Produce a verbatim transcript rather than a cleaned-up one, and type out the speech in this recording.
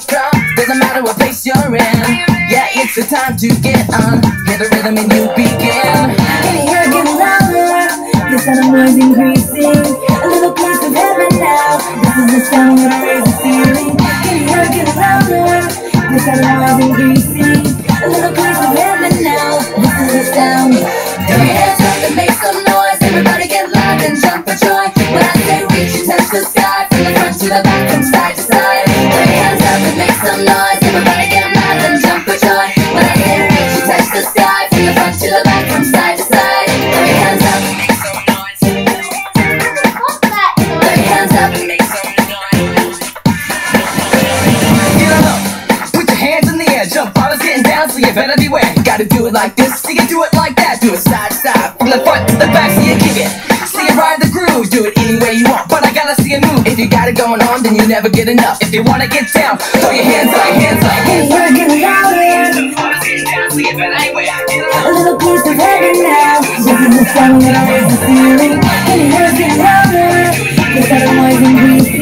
from, doesn't matter what place you're in. Yeah, it's the time to get on. Hear the rhythm and you begin. Can you hear it getting louder? The sound of noise increasing. A little piece of heaven now. This is the sound that raise the ceiling. Can you hear it getting louder? The sound of noise increasing. A little piece of heaven now. This is the sound. Throw your hands up and make some noise. Everybody get loud and jump for joy. When I say reach and touch the sky, from the front to the back, from side to side. Throw your hands up and make some noise. Everybody get loud and jump for joy. When I say reach and touch the sky, from the front to the back, from side to side. Throw your hands up. Throw your hands up and make some noise. Get on up, put your hands in the air. Jump, I was getting down, so you better beware. You gotta do it like this, so you can do it like that. Do it side to side, from the front to the back, so you kick it. See it ride the groove, do it any way you want, but I gotta see it move. If you got it going on, then you never get enough. If you wanna get down, throw your hands up, hands up. Can you hear it getting louder? A little piece of heaven now. This is the sound that raise the ceiling. Can you hear it getting louder? The sound of noise increasing.